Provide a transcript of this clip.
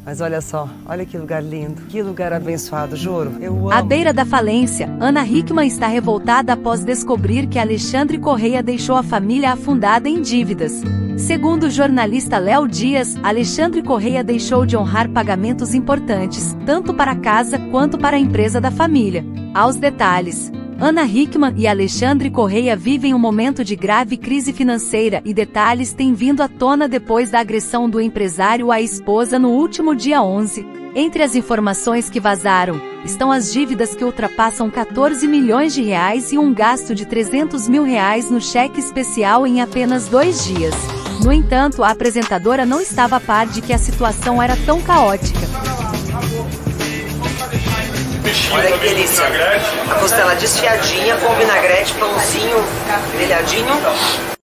Mas olha só, olha que lugar lindo, que lugar abençoado, juro. Eu amo. À beira da falência, Ana Hickman está revoltada após descobrir que Alexandre Correia deixou a família afundada em dívidas. Segundo o jornalista Léo Dias, Alexandre Correia deixou de honrar pagamentos importantes, tanto para a casa quanto para a empresa da família. Aos detalhes. Ana Hickman e Alexandre Correia vivem um momento de grave crise financeira e detalhes têm vindo à tona depois da agressão do empresário à esposa no último dia 11. Entre as informações que vazaram, estão as dívidas que ultrapassam 14 milhões de reais e um gasto de 300 mil reais no cheque especial em apenas 2 dias. No entanto, a apresentadora não estava a par de que a situação era tão caótica. Olha que delícia. A costela desfiadinha com vinagrete, pãozinho grelhadinho.